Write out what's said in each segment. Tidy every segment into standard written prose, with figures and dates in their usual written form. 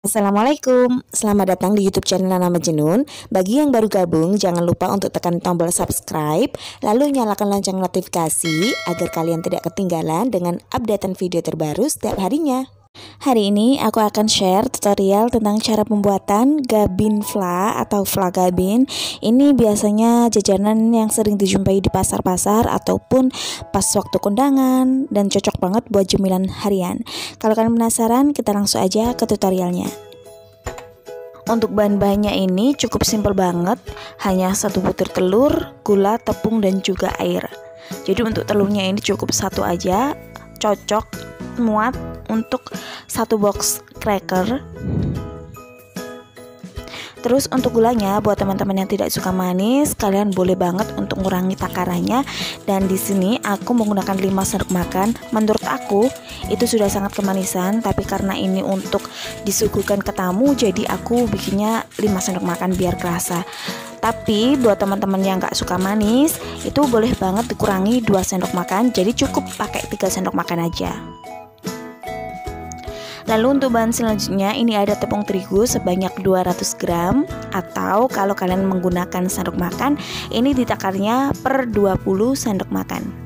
Assalamualaikum, selamat datang di YouTube channel Nana Majnun. Bagi yang baru gabung, jangan lupa untuk tekan tombol subscribe, lalu nyalakan lonceng notifikasi agar kalian tidak ketinggalan dengan updatean video terbaru setiap harinya. Hari ini aku akan share tutorial tentang cara pembuatan gabin fla atau fla gabin. Ini biasanya jajanan yang sering dijumpai di pasar-pasar ataupun pas waktu kondangan dan cocok banget buat cemilan harian. Kalau kalian penasaran, kita langsung aja ke tutorialnya. Untuk bahan-bahannya ini cukup simpel banget, hanya 1 butir telur, gula, tepung, dan juga air. Jadi untuk telurnya ini cukup 1 aja, cocok muat untuk 1 box cracker. Terus untuk gulanya, buat teman-teman yang tidak suka manis, kalian boleh banget untuk mengurangi takarannya. Dan di sini aku menggunakan 5 sendok makan. Menurut aku itu sudah sangat kemanisan, tapi karena ini untuk disuguhkan ke tamu, jadi aku bikinnya 5 sendok makan biar kerasa. Tapi buat teman-teman yang gak suka manis, itu boleh banget dikurangi 2 sendok makan. Jadi cukup pakai 3 sendok makan aja. Lalu untuk bahan selanjutnya, ini ada tepung terigu sebanyak 200 gram, atau kalau kalian menggunakan sendok makan, ini ditakarnya per 20 sendok makan.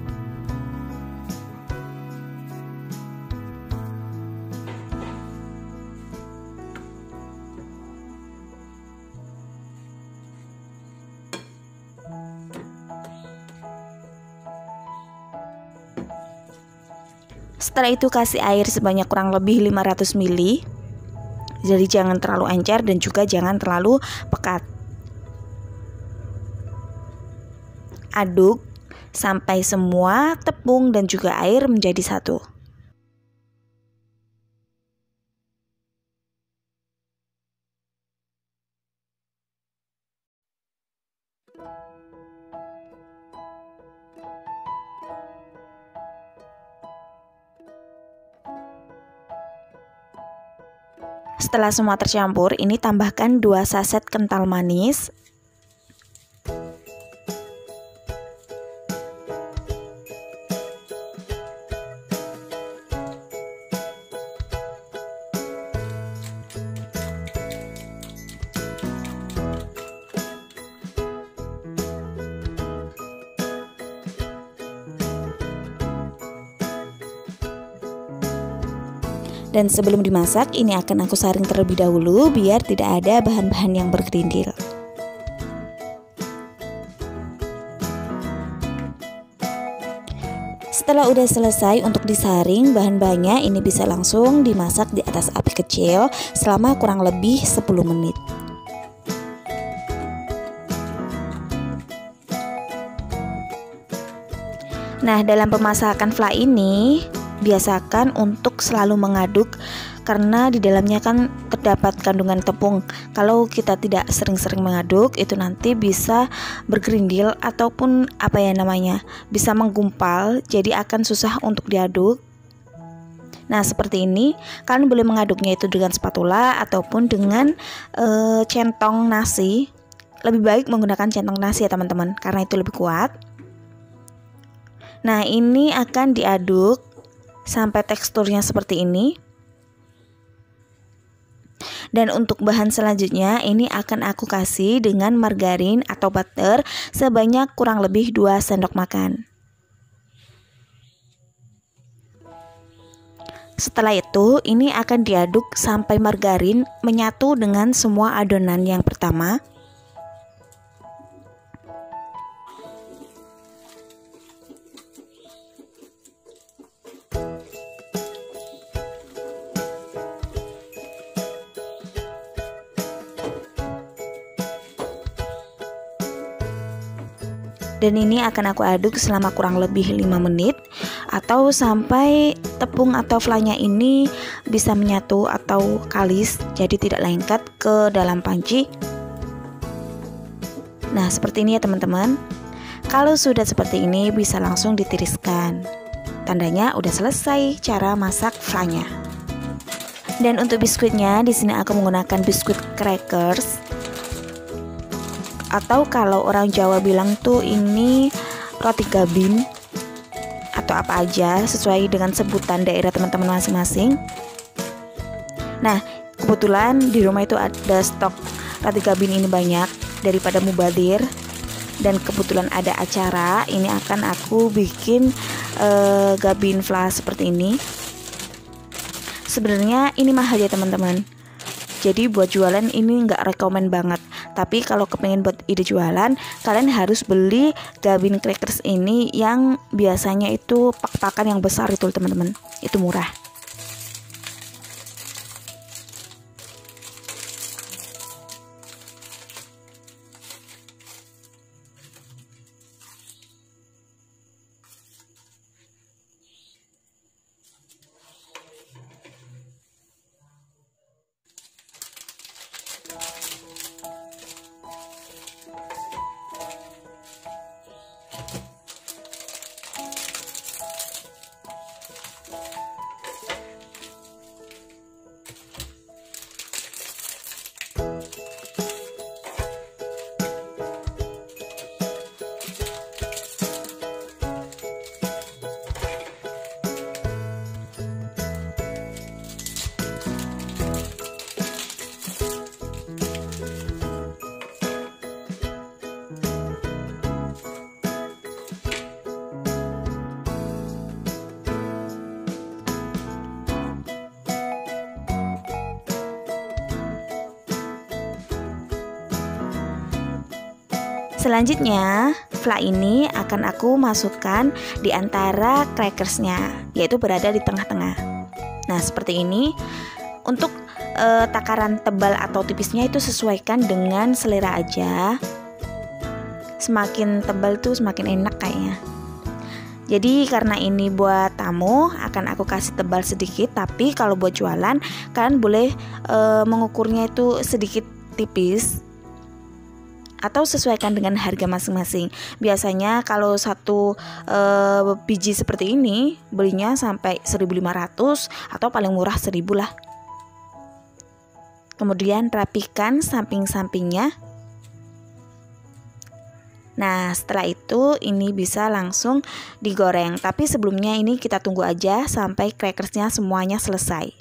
Setelah itu kasih air sebanyak kurang lebih 500 ml. Jadi jangan terlalu encer dan juga jangan terlalu pekat. Aduk sampai semua tepung dan juga air menjadi satu. Setelah semua tercampur, ini tambahkan 2 saset kental manis. Dan sebelum dimasak, ini akan aku saring terlebih dahulu biar tidak ada bahan-bahan yang bergerindil. Setelah udah selesai untuk disaring bahan-bahannya, ini bisa langsung dimasak di atas api kecil selama kurang lebih 10 menit. Nah, dalam pemasakan fla ini biasakan untuk selalu mengaduk karena di dalamnya kan terdapat kandungan tepung. Kalau kita tidak sering-sering mengaduk, itu nanti bisa bergerindil ataupun bisa menggumpal, jadi akan susah untuk diaduk. Nah, seperti ini, kalian boleh mengaduknya itu dengan spatula ataupun dengan centong nasi. Lebih baik menggunakan centong nasi ya teman-teman, karena itu lebih kuat. Nah, ini akan diaduk sampai teksturnya seperti ini. Dan untuk bahan selanjutnya, ini akan aku kasih dengan margarin atau butter sebanyak kurang lebih 2 sendok makan. Setelah itu, ini akan diaduk sampai margarin menyatu dengan semua adonan yang pertama. Dan ini akan aku aduk selama kurang lebih 5 menit atau sampai tepung atau flanya ini bisa menyatu atau kalis, jadi tidak lengket ke dalam panci. Nah, seperti ini ya teman-teman. Kalau sudah seperti ini bisa langsung ditiriskan. Tandanya udah selesai cara masak flanya. Dan untuk biskuitnya, di sini aku menggunakan biskuit crackers. Atau kalau orang Jawa bilang tuh ini roti gabin atau apa aja sesuai dengan sebutan daerah teman-teman masing-masing. Nah, kebetulan di rumah itu ada stok roti gabin ini banyak, daripada mubazir. Dan kebetulan ada acara, ini akan aku bikin gabin flash seperti ini. Sebenarnya ini mahal ya teman-teman, jadi buat jualan ini nggak rekomen banget. Tapi kalau kepengen buat ide jualan, kalian harus beli gabin crackers ini yang biasanya itu pak-pakan yang besar itu teman-teman, itu murah. Selanjutnya, fla ini akan aku masukkan di antara crackersnya, yaitu berada di tengah-tengah. Nah, seperti ini. Untuk takaran tebal atau tipisnya itu sesuaikan dengan selera aja. Semakin tebal tuh semakin enak kayaknya. Jadi karena ini buat tamu, akan aku kasih tebal sedikit. Tapi kalau buat jualan, kalian boleh mengukurnya itu sedikit tipis, atau sesuaikan dengan harga masing-masing. Biasanya kalau satu biji seperti ini belinya sampai 1.500 atau paling murah 1.000 lah. Kemudian rapikan samping-sampingnya. Nah, setelah itu ini bisa langsung digoreng. Tapi sebelumnya ini kita tunggu aja sampai crackersnya semuanya selesai.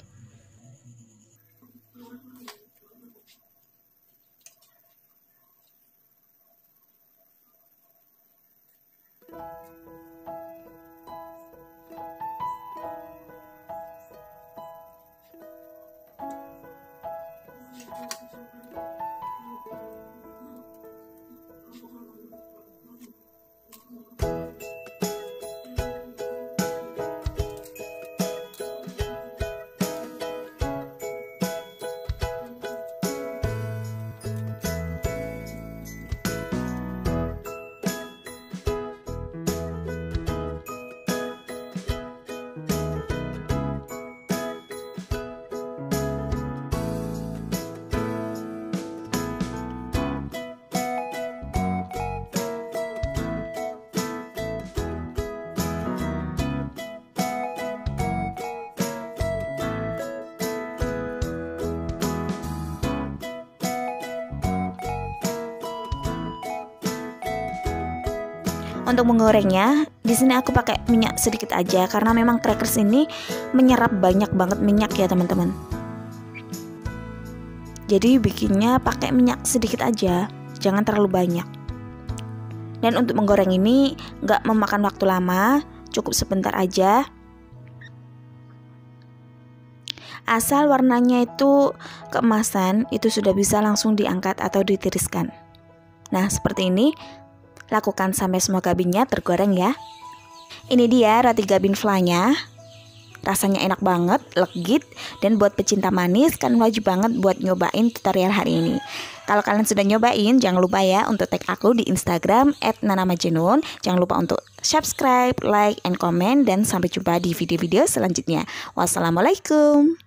Untuk menggorengnya, di sini aku pakai minyak sedikit aja karena memang crackers ini menyerap banyak banget minyak ya teman-teman. Jadi bikinnya pakai minyak sedikit aja, jangan terlalu banyak. Dan untuk menggoreng ini nggak memakan waktu lama, cukup sebentar aja. Asal warnanya itu keemasan, itu sudah bisa langsung diangkat atau ditiriskan. Nah, seperti ini. Lakukan sampai semua gabinnya tergoreng ya. Ini dia roti gabin flanya. Rasanya enak banget, legit. Dan buat pecinta manis kan wajib banget buat nyobain tutorial hari ini. Kalau kalian sudah nyobain, jangan lupa ya untuk tag aku di Instagram @nanamajnun. Jangan lupa untuk subscribe, like, and comment. Dan sampai jumpa di video-video selanjutnya. Wassalamualaikum.